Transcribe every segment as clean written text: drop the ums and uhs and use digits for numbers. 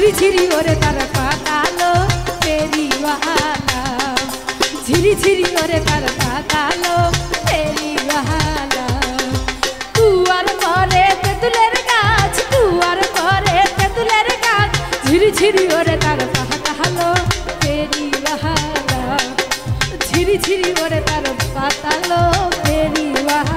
झिरी झिरी ओरे तार पातालो फेरी वाला झिरी झिरी ओरे तार पातालो फेरी वाला तुआर परे तेतुलेर गाछ तुआर परे तेतुलेर गाछ झिरी झिरी ओरे तार पातालो फेरी वाला झिरी झिरी ओरे तार पातालो फेरी वाला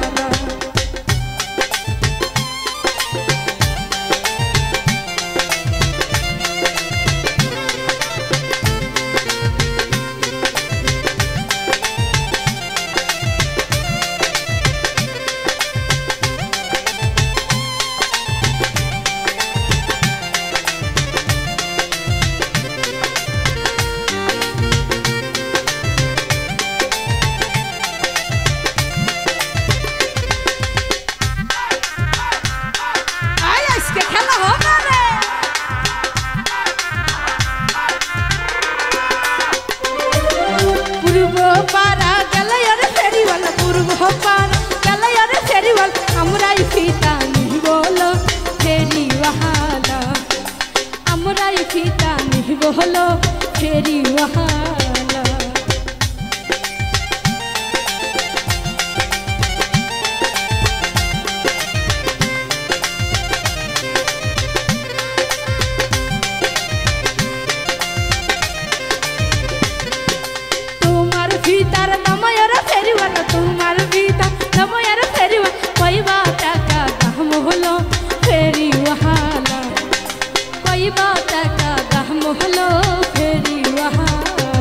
बोलो फेरी वहाला तुम्हार भीतर नमयर फेरी वाला तुम्हार भीतर नमयर फेरी वाला पैबा टाका दाम होलो फेरी वहाला पैबा टाका दाम होलो फेरी वहाला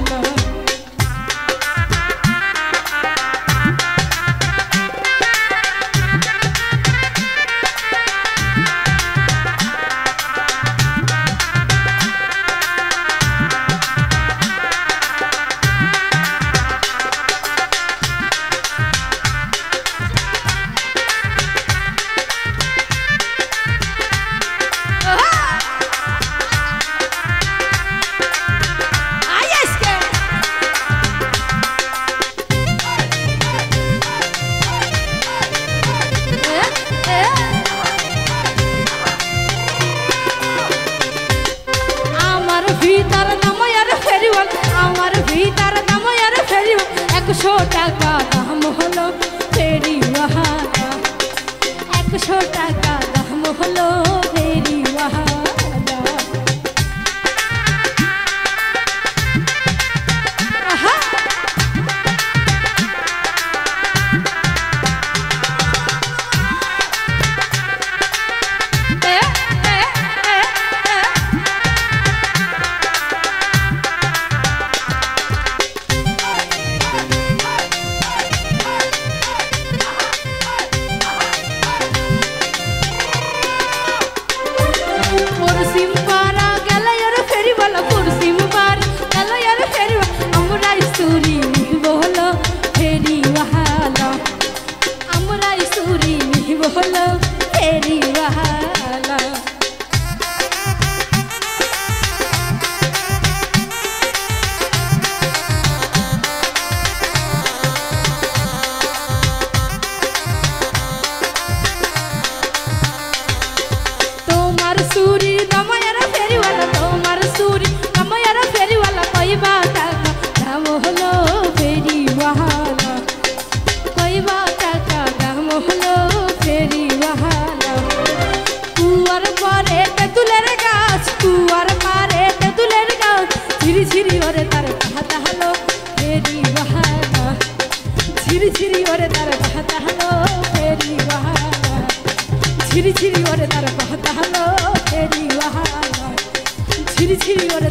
টাকা দাম হলো ফেরি ওয়াহালা 100 টাকা দাম হলো ফেরি ওয়াহালা আহা बोलो फेरी वहाला তোমার সুরি দময়ার ফেরি वाला তোমার সুরি দময়ার ফেরি वाला কইবা টাকা দাম হলো ফেরি वहाला কইবা টাকা দাম হলো फेरी वहाला तुआर पारे तेतुलेर गाछ तुआर पारे तेतुलेर गाछ झिरी झिरी ओरे तार कहता हलो फेरी वहाला झिरी झिरी ओरे तार कहता हलो फेरी वहाला झिरी झिरी ओरे तार कहता हलो फेरी वहाला झिरी झिरी ओरे